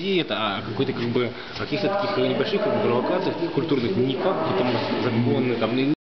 музее, это о какой-то как бы каких-то таких небольших как бы, провокациях, таких культурных, не как какие-то законы, там,